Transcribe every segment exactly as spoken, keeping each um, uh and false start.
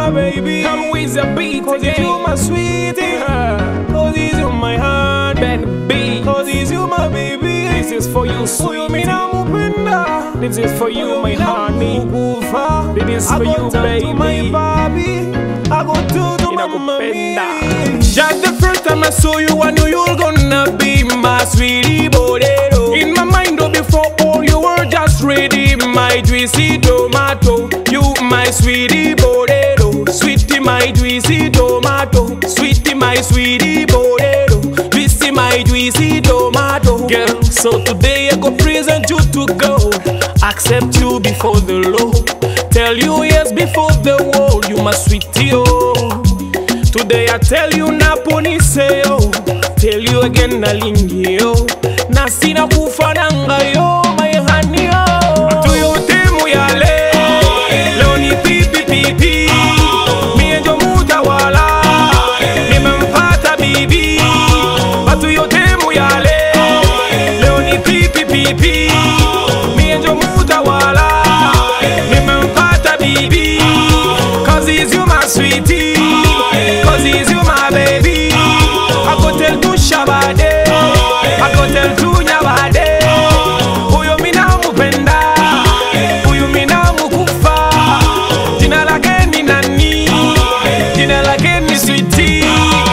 my baby. El-weezya-beat Cause it's you my sweetie. Cause it's you my honey. Ben B. Cause it's you my baby. This is for you, sweetie. This is for you, my honey. This is for you, baby. I go to the Inakupenda. Just the first time I saw you, I knew you were gonna be my sweetie potato. In my mind, oh, before all, you were just ready, my juicy tomato. You, my sweetie potato. Sweetie, my juicy tomato. Sweetie, my sweetie potato. Juicy, my juicy tomato. Girl, so today I go present you to God. Accept you before the Lord. Tell you yes before the world. You my sweetie, oh. Today I tell you na poni say oh. Tell you again na lingi oh. Na sina kufananga yo my honey oh. To yo temu yale leo ni pipi pipi. Mie ndio mutawala nimempata bibi. Watu yo temu yale leo ni pipi pipi. Mie ndio mutawala nimempata bibi. Cause he's you my sweetie. Cause he's you my baby. I go tell to Shabade, I go tell to Nyabade. Uyo mina mupenda, uyo mina mukufa. Jina lake ni nani, jina lake ni sweetie.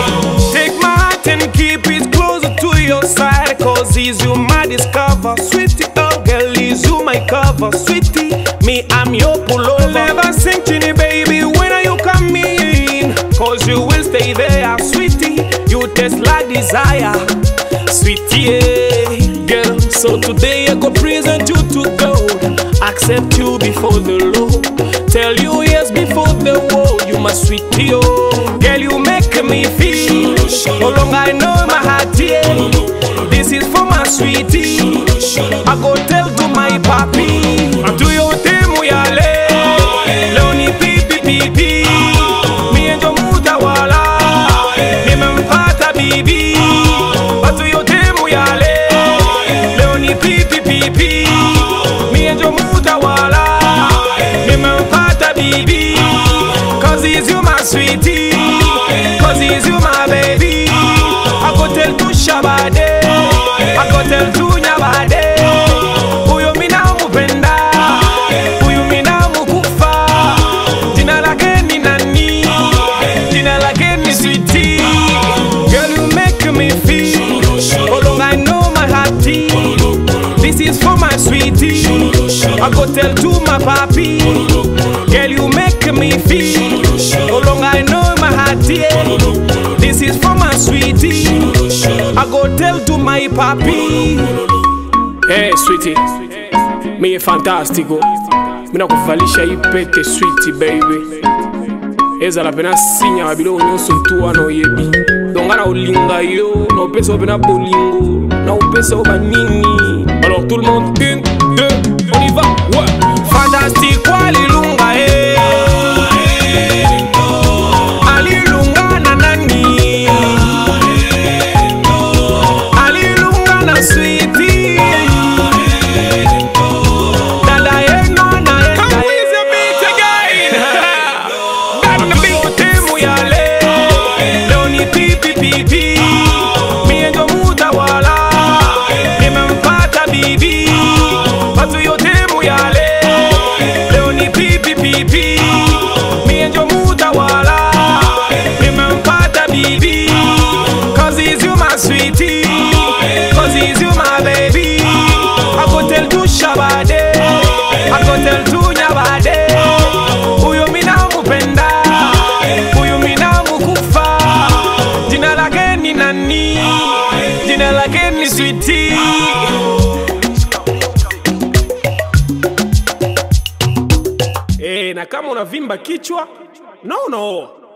Take my heart and keep it closer to your side. Cause he's you my discover. Sweetie, oh girl, he's you my cover. Sweetie, me I'm your pullover. Never sing to me baby when are you coming. Cause you will stay there, sweetie. You taste like desire, sweetie, yeah. Girl, so today I go present you to God. Accept you before the Lord. Tell you yes before the world. You my sweetie, oh. Girl, you make me feel no longer I know my heart, yeah. This is for my sweetie. I go tell to my papi. Do you temu yale leo ni pipi pipi. Mie ndio mutawala nimempata bibi. Watu yo temu yale leo ni pipi pipi. Mie ndio mutawala nimempata bibi. Cause he's you my sweetie. Cause he's you my baby. I go tell to Shabade, I go tell to Nyabade. Uyo mina mupenda, uyo mina mukufa. Jina lake ni nani, jina lake ni sweetie. Girl, you make me feel oh long I know my hearty. This is for my sweetie. I go tell to my papi. Girl, you make me feel oh long I know my hearty. This is for my sweetie. I go tell to my papi. Hey sweetie, me fantastico. Mina kuvalisha ipete sweetie baby. Eza la pena sinya wabilo nyonso tuwa no yebi. Dongana ulinga yo, na upesa opena bolingo, na upesa oba nini. Alors tout le monde, une, deux, on y va, ouais. Fantastique, alilunga eh. Alilunga na nani. Alilunga na sweetie. Dada yeno na yena. El-weezya-beat again. Dada yo temu yale leo ni pipi pipi. Mie ndio mutawala nimempata bibi. Watu yo temu yale leo ni pipi pipi. Mie ndio mutawala nimempata bibi. Cause he's you my sweetie. Cause he's you my baby. I go tell to Shabade, I go tell to Nyabade. Uyo mina mupenda, uyo mina mukufa. Jina lake ni nani, jina lake ni sweetie. Eh, na kama unavimba kichwa, no no